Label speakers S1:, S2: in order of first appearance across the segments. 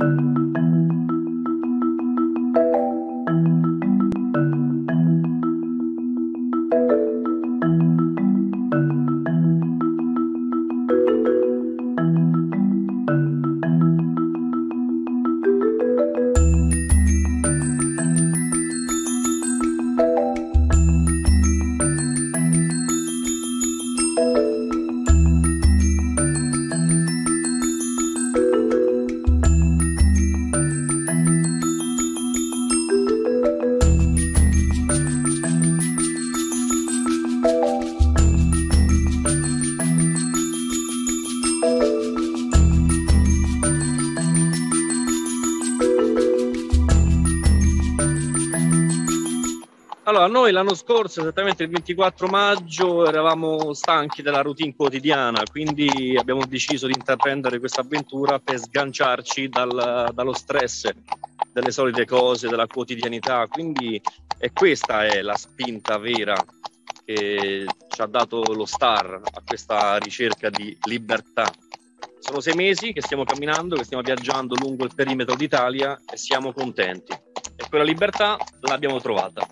S1: Allora, noi l'anno scorso, esattamente il 24 maggio, eravamo stanchi della routine quotidiana, quindi abbiamo deciso di intraprendere questa avventura per sganciarci dallo stress delle solite cose, della quotidianità. Quindi questa è la spinta vera che ci ha dato lo Star a questa ricerca di libertà. Sono 6 mesi che stiamo camminando, che stiamo viaggiando lungo il perimetro d'Italia e siamo contenti. E quella libertà l'abbiamo trovata.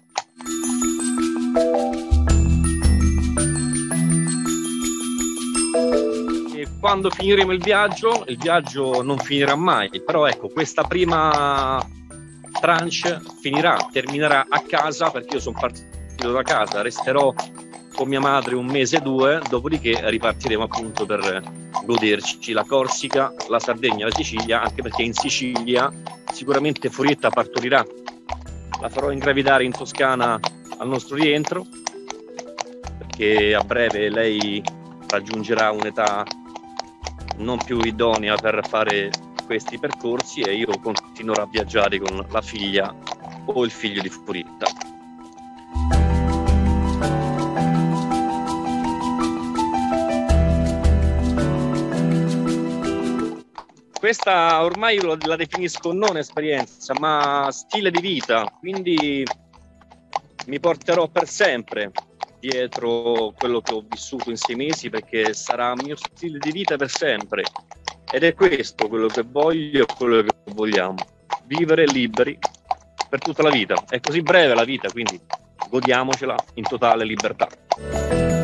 S1: E quando finiremo il viaggio non finirà mai, però ecco, questa prima tranche terminerà a casa, perché io sono partito da casa, resterò con mia madre 1 mese o 2, dopodiché ripartiremo appunto per goderci la Corsica, la Sardegna, la Sicilia, anche perché in Sicilia sicuramente Furietta partorirà, la farò ingravidare in Toscana al nostro rientro, perché a breve lei raggiungerà un'età non più idonea per fare questi percorsi e io continuerò a viaggiare con la figlia o il figlio di Furietta. Questa ormai io la definisco non esperienza, ma stile di vita, quindi mi porterò per sempre dietro quello che ho vissuto in 6 mesi, perché sarà il mio stile di vita per sempre. Ed è questo quello che voglio e quello che vogliamo: vivere liberi per tutta la vita. È così breve la vita, quindi godiamocela in totale libertà.